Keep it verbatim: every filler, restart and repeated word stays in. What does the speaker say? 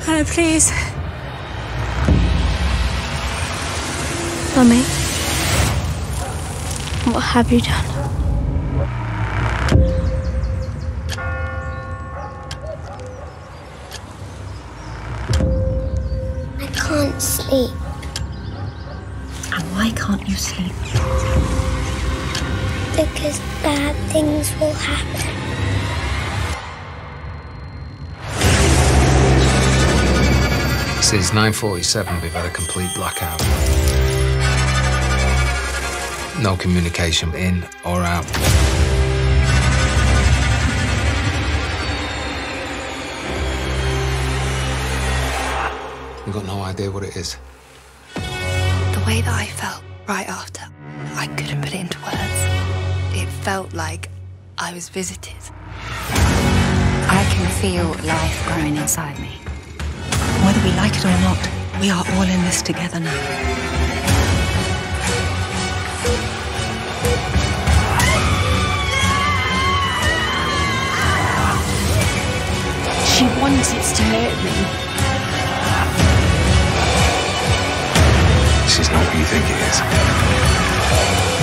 Can I please? Mummy, what have you done? I can't sleep. And why can't you sleep? Because bad things will happen. Since nine forty-seven, we've had a complete blackout. No communication in or out. We've got no idea what it is. The way that I felt right after, I couldn't put it into words. It felt like I was visited. I can feel life growing inside me. Whether we like it or not, we are all in this together now. She wanted to hurt me. This is not what you think it is.